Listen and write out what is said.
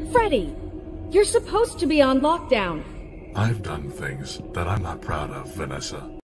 Freddy, you're supposed to be on lockdown. I've done things that I'm not proud of, Vanessa.